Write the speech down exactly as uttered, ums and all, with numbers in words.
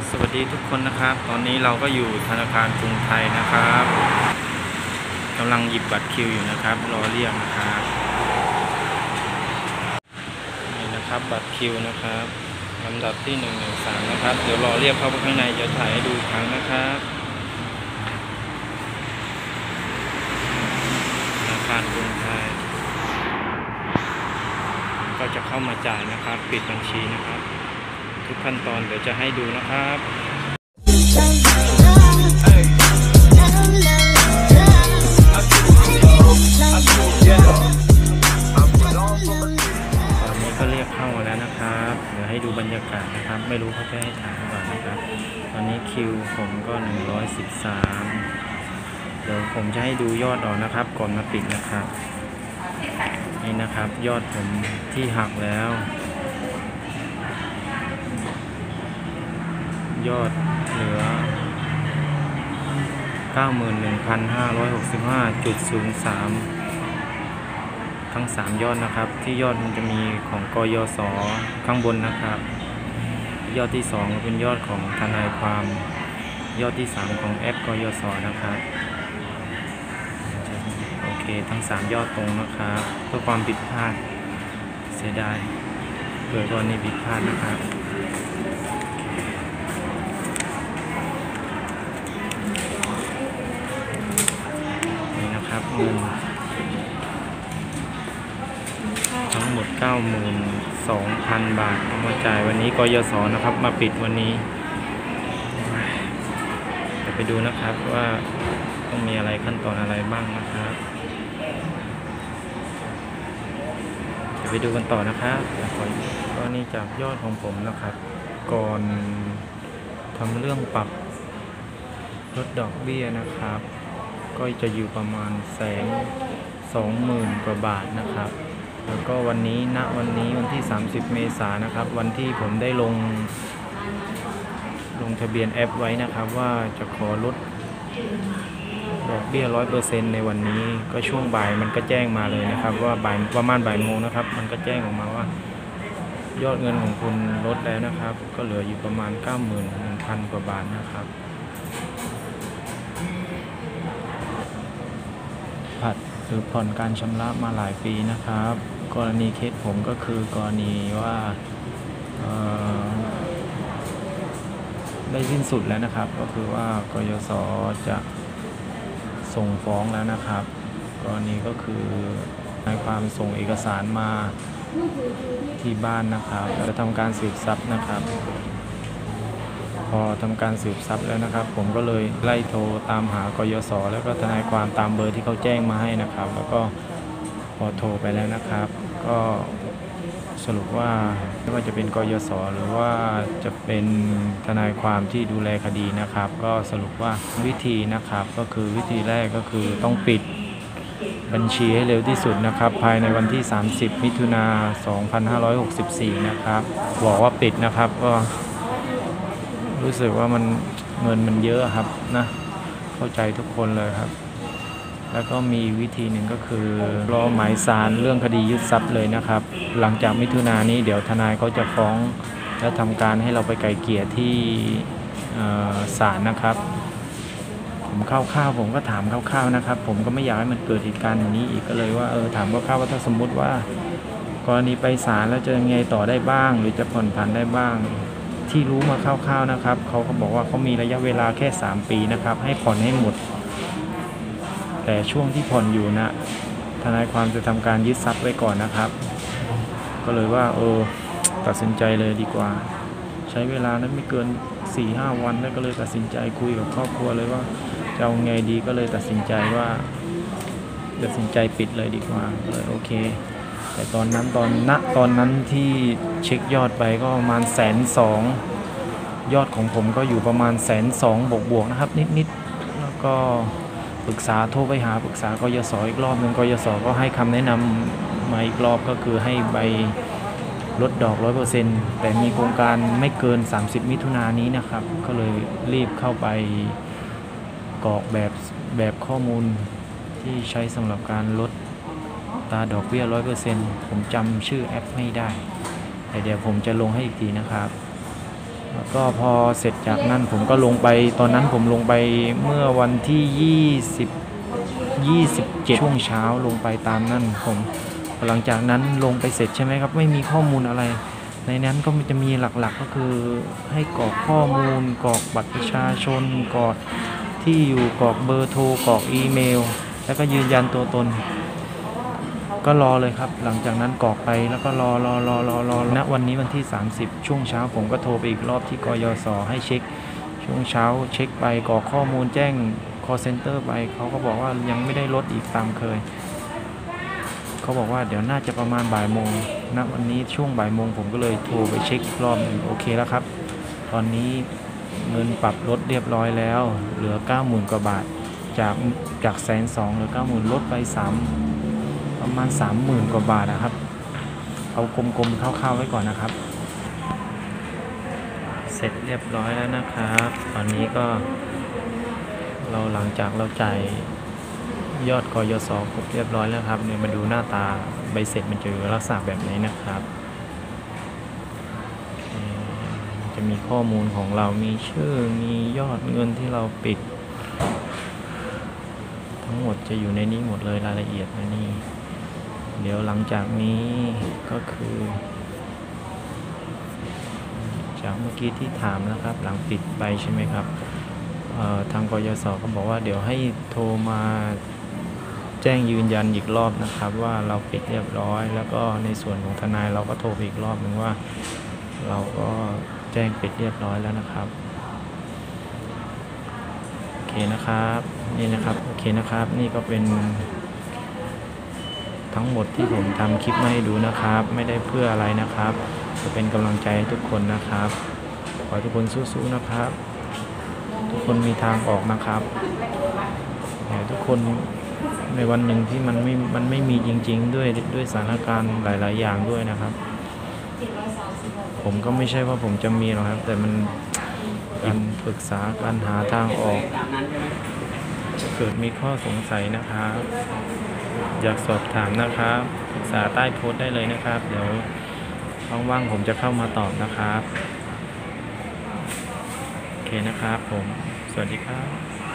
สวัสดีทุกคนนะครับตอนนี้เราก็อยู่ธนาคารกรุงไทยนะครับกำลังหยิบบัตรคิวอยู่นะครับรอเรียกนะครับนี่นะครับบัตรคิวนะครับลำดับที่หนึ่งหนึ่งสามนะครับเดี๋ยวรอเรียกเข้าไปข้างในจะถ่ายให้ดูอีกครั้งนะครับธนาคารกรุงไทยก็จะเข้ามาจ่ายนะครับปิดบัญชีนะครับทุกขั้นตอนเดี๋ยวจะให้ดูนะครับตอนนี้ก็เรียกเข้ามาแล้วนะครับเดี๋ยวให้ดูบรรยากาศนะครับไม่รู้เขาจะให้ถ่ายก่อนนะครับตอนนี้คิวผมก็หนึ่งร้อยสิบสามเดี๋ยวผมจะให้ดูยอดออกนะครับก่อนมาปิดนะครับนี่นะครับยอดผมที่หักแล้วยอดเหลือ เก้าหมื่นหนึ่งพันห้าร้อยหกสิบห้าจุดศูนย์สาม ทั้งสามยอดนะครับที่ยอดมันจะมีของกยศข้างบนนะครับยอดที่สองเป็นยอดของทนายความยอดที่สามของแอปกยศนะครับโอเคทั้งสามยอดตรงนะครับเพื่อความผิดพลาดเสียดายเกิดกรณีผิดพลาดนะครับนี่นะครับเงินทั้งหมด เก้าหมื่นสองพัน บาทเอามาจ่ายวันนี้กยศนะครับมาปิดวันนี้เดี๋ยวไปดูนะครับว่าต้องมีอะไรขั้นตอนอะไรบ้างนะครับเดี๋ยวไปดูกันต่อนะครับก็นี่จากยอดของผมนะครับก่อนทำเรื่องปรับลดดอกเบี้ยนะครับก็จะอยู่ประมาณแสนสองหมื่นกว่าบาทนะครับแล้วก็วันนี้ณวันนี้วันที่สามสิบเมษายนนะครับวันที่ผมได้ลงลงทะเบียนแอปไว้นะครับว่าจะขอลดดอกเบี้ย ร้อยเปอร์เซ็นต์ ในวันนี้ก็ช่วงบ่ายมันก็แจ้งมาเลยนะครับว่าบ่ายประมาณบ่ายโมงนะครับมันก็แจ้งออกมาว่ายอดเงินของคุณลดแล้วนะครับก็เหลืออยู่ประมาณ เก้าหมื่นหนึ่งพัน กว่าบาทนะครับผัดหรือผ่อนการชำระมาหลายปีนะครับกรณีเคสผมก็คือกรณีว่าได้สิ้นสุดแล้วนะครับก็คือว่ากยศจะส่งฟ้องแล้วนะครับกรณีก็คือในความส่งเอกสารมาที่บ้านนะครับจะทำการสืบทรัพย์นะครับพอทำการสืบทรัพย์แล้วนะครับผมก็เลยไล่โทรตามหากยศแล้วก็ทนายความตามเบอร์ที่เขาแจ้งมาให้นะครับแล้วก็พอโทรไปแล้วนะครับก็สรุปว่าไม่ว่าจะเป็นกยศหรือว่าจะเป็นทนายความที่ดูแลคดีนะครับก็สรุปว่าวิธีนะครับก็คือวิธีแรกก็คือต้องปิดบัญชีให้เร็วที่สุดนะครับภายในวันที่สามสิบมิถุนายนสองพันห้าร้อยหกสิบสี่นะครับบอกว่าปิดนะครับก็รู้สึกว่ามันเงินมันเยอะครับนะเข้าใจทุกคนเลยครับแล้วก็มีวิธีหนึ่งก็คือรอหมายศาลเรื่องคดียึดทรัพย์เลยนะครับหลังจากมิถุนายนนี้เดี๋ยวทนายเขาจะฟ้องและทำการให้เราไปไกลเกลี่ยที่ศาลนะครับผมคร่าวๆผมก็ถามคร่าวๆนะครับผมก็ไม่อยากให้มันเกิดเหตุการณ์อย่างนี้อีกก็เลยว่าเออถามคร่าวๆว่าถ้าสมมุติว่ากรณีไปศาลแล้วจะยังไงต่อได้บ้างหรือจะผ่อนผันได้บ้างที่รู้มาคร่าวๆนะครับเขาก็บอกว่าเขามีระยะเวลาแค่สามปีนะครับให้ผ่อนให้หมดแต่ช่วงที่ผ่อนอยู่นะทนายความจะทำการยึดทรัพย์ไว้ก่อนนะครับก็เลยว่าเออตัดสินใจเลยดีกว่าใช้เวลานั้นไม่เกิน สี่ห้า วันแล้วก็เลยตัดสินใจคุยกับครอบครัวเลยว่าจะเอาไงดีก็เลยตัดสินใจว่าตัดสินใจปิดเลยดีกว่าเลยโอเคแต่ตอนนั้นตอนณตอนนั้นที่เช็คยอดไปก็ประมาณแสนสองยอดของผมก็อยู่ประมาณแสนสองบวกบวกนะครับนิดๆแล้วก็ปรึกษาโทรไปหาปรึกษากยศอีกรอบนึงกยศก็ให้คำแนะนำมาอีกรอบก็คือให้ใบลดดอก ร้อยเปอร์เซ็นต์ แต่มีโครงการไม่เกินสามสิบมิถุนายนนี้นะครับก็เลยรีบเข้าไปกรอกแบบแบบข้อมูลที่ใช้สำหรับการลดตาดอกเบี้ย ร้อยเปอร์เซ็นต์ ผมจำชื่อแอปไม่ได้แต่เดี๋ยวผมจะลงให้อีกทีนะครับแล้วก็พอเสร็จจากนั้นผมก็ลงไปตอนนั้นผมลงไปเมื่อวันที่ยี่สิบ ยี่สิบเจ็ดช่วงเช้าลงไปตามนั่นผมหลังจากนั้นลงไปเสร็จใช่ไหมครับไม่มีข้อมูลอะไรในนั้นก็จะมีหลักๆก็คือให้กรอกข้อมูลกรอกบัตรประชาชนกรอกที่อยู่กรอกเบอร์โทรกรอกอีเมลแล้วก็ยืนยันตัวตนก็รอเลยครับหลังจากนั้นกรอกไปแล้วก็รอรอรอรอรอณวันนี้วันที่สามสิบช่วงเช้าผมก็โทรไปอีกรอบที่กยศให้เช็คช่วงเช้าเช็คไปกรอกข้อมูลแจ้ง call center ไปเขาก็บอกว่ายังไม่ได้ลดอีกตามเคยเขาบอกว่าเดี๋ยวน่าจะประมาณบ่ายโมงณวันนี้ช่วงบ่ายโมงผมก็เลยโทรไปเช็คอีกรอบหนึ่งโอเคแล้วครับตอนนี้เงินปรับลดเรียบร้อยแล้วเหลือ เก้าหมื่น กว่าบาทจากจากแสนสองเหลือ เก้าหมื่น ลดไปสามประมาณ สามหมื่น กว่าบาทนะครับเอากลมๆคร่าวๆไว้ก่อนนะครับเสร็จเรียบร้อยแล้วนะครับตอนนี้ก็เราหลังจากเราจ่ายยอดกยศครบเรียบร้อยแล้วครับเนี่ยมาดูหน้าตาใบเสร็จมันจะอยู่ลักษณะแบบนี้นะครับจะมีข้อมูลของเรามีชื่อมียอดเงินที่เราปิดทั้งหมดจะอยู่ในนี้หมดเลยรายละเอียดนะนี่เดี๋ยวหลังจากนี้ก็คือจากเมื่อกี้ที่ถามนะครับหลังปิดไปใช่ไหมครับทางกยศก็บอกว่าเดี๋ยวให้โทรมาแจ้งยืนยันอีกรอบนะครับว่าเราปิดเรียบร้อยแล้วก็ในส่วนของทนายเราก็โทรไปอีกรอบหนึ่งว่าเราก็แจ้งปิดเรียบร้อยแล้วนะครับโอเคนะครับนี่นะครับโอเคนะครับนี่ก็เป็นทั้งหมดที่ผมทำคลิปมาให้ดูนะครับไม่ได้เพื่ออะไรนะครับจะเป็นกำลังใจให้ทุกคนนะครับขอให้ทุกคนสู้ๆนะครับทุกคนมีทางออกนะครับทุกคนในวันหนึ่งที่มันไม่มันไม่มีจริงๆด้วยด้วยสถานการณ์หลายๆอย่างด้วยนะครับผมก็ไม่ใช่ว่าผมจะมีหรอกครับแต่มันการปรึกษาการหาทางออกเกิดมีข้อสงสัยนะครับอยากสอบถามนะครับปรึกษาใต้โพสต์ได้เลยนะครับเดี๋ยวว่างๆผมจะเข้ามาตอบนะครับโอเคนะครับผมสวัสดีครับ